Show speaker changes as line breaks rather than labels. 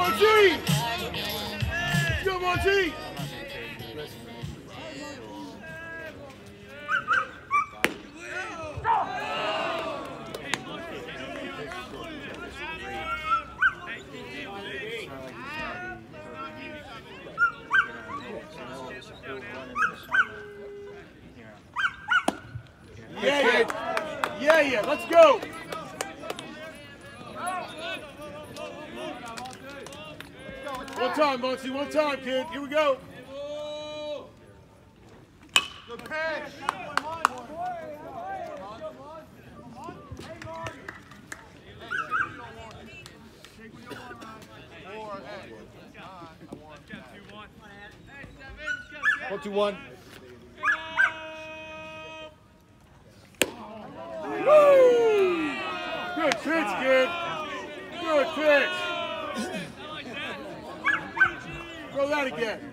Monty! Go, Monty! Yeah, let's go! One time, Muncie, one time, kid. Here we go. Good pitch. One, 2-1. Woo! Good pitch, kid. Good pitch. Throw that again.